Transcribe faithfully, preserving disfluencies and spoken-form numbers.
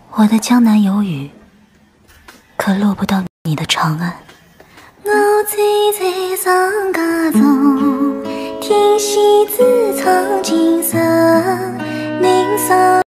我的江南有雨，可落不到你的长安。 我醉在长街中，听戏子唱琴声，人生。